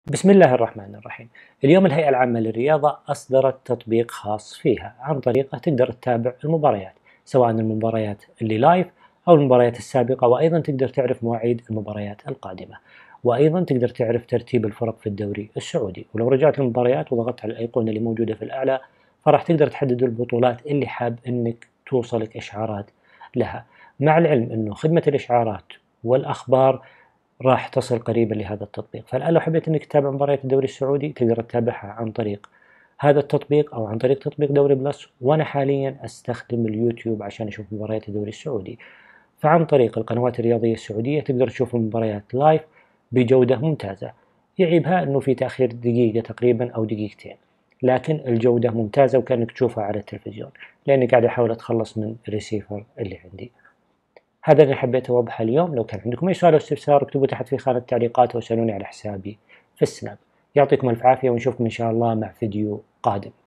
بسم الله الرحمن الرحيم. اليوم الهيئة العامة للرياضة أصدرت تطبيق خاص فيها، عن طريقه تقدر تتابع المباريات، سواء المباريات اللي لايف أو المباريات السابقة، وأيضا تقدر تعرف مواعيد المباريات القادمة، وأيضا تقدر تعرف ترتيب الفرق في الدوري السعودي. ولو رجعت للمباريات وضغطت على الأيقونة اللي موجودة في الأعلى فراح تقدر تحدد البطولات اللي حاب إنك توصلك إشعارات لها، مع العلم إنه خدمة الإشعارات والأخبار راح تصل قريبا لهذا التطبيق. فالآن لو حبيت انك تتابع مباريات الدوري السعودي تقدر تتابعها عن طريق هذا التطبيق او عن طريق تطبيق دوري بلس، وانا حاليا استخدم اليوتيوب عشان اشوف مباريات الدوري السعودي. فعن طريق القنوات الرياضية السعودية تقدر تشوف المباريات لايف بجودة ممتازة. يعيبها انه في تأخير دقيقة تقريبا او دقيقتين، لكن الجودة ممتازة وكأنك تشوفها على التلفزيون، لاني قاعد احاول اتخلص من الريسيفر اللي عندي. هذا اللي حبيت أوضحه اليوم. لو كان عندكم أي سؤال أو استفسار اكتبوا تحت في خانة التعليقات واسألوني على حسابي في السناب. يعطيكم ألف عافية ونشوفكم إن شاء الله مع فيديو قادم.